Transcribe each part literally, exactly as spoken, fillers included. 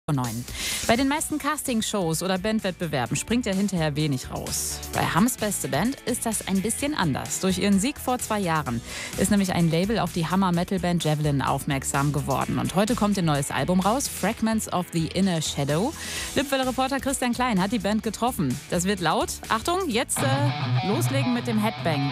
neun. Bei den meisten Castingshows oder Bandwettbewerben springt ja hinterher wenig raus. Bei Hams beste Band ist das ein bisschen anders. Durch ihren Sieg vor zwei Jahren ist nämlich ein Label auf die Hammer-Metal-Band Javelin aufmerksam geworden. Und heute kommt ihr neues Album raus, Fragments of the Inner Shadow. Lippwelle-Reporter Christian Klein hat die Band getroffen. Das wird laut. Achtung, jetzt äh, loslegen mit dem Headbang.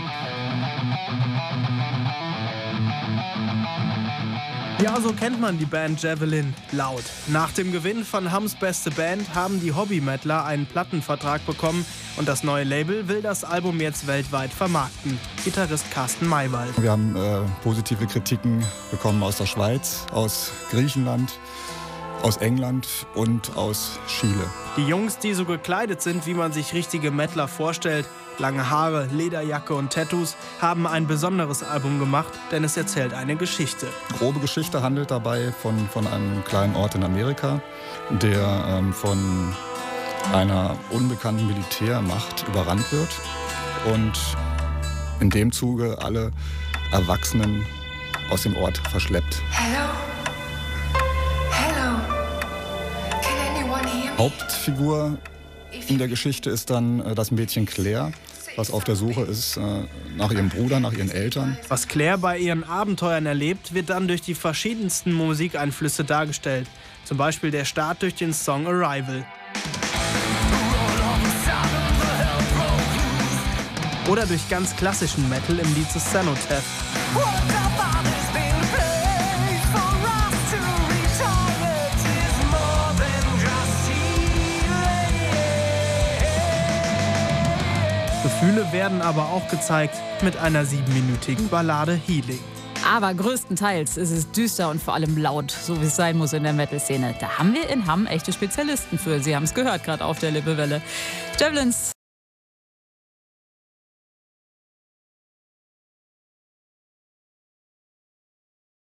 Ja, so kennt man die Band Javelin. Laut. Nach dem Gewinn von Hams beste Band haben die Hobby-Mettler einen Plattenvertrag bekommen und das neue Label will das Album jetzt weltweit vermarkten. Gitarrist Carsten Maywald. Wir haben äh, positive Kritiken bekommen aus der Schweiz, aus Griechenland, aus England und aus Chile. Die Jungs, die so gekleidet sind, wie man sich richtige Mettler vorstellt, lange Haare, Lederjacke und Tattoos, haben ein besonderes Album gemacht, denn es erzählt eine Geschichte. Grobe Geschichte handelt dabei von, von einem kleinen Ort in Amerika, der ähm, von einer unbekannten Militärmacht überrannt wird und in dem Zuge alle Erwachsenen aus dem Ort verschleppt. Hello? Hello? Can anyone hear me? Hauptfigur in der Geschichte ist dann äh, das Mädchen Claire, was auf der Suche ist äh, nach ihrem Bruder, nach ihren Eltern. Was Claire bei ihren Abenteuern erlebt, wird dann durch die verschiedensten Musikeinflüsse dargestellt. Zum Beispiel der Start durch den Song Arrival. Oder durch ganz klassischen Metal im Lied Cenotaph. Gefühle werden aber auch gezeigt mit einer siebenminütigen Ballade Healing. Aber größtenteils ist es düster und vor allem laut, so wie es sein muss in der Metal-Szene. Da haben wir in Hamm echte Spezialisten für. Sie haben es gehört, gerade auf der Lippewelle. Javelins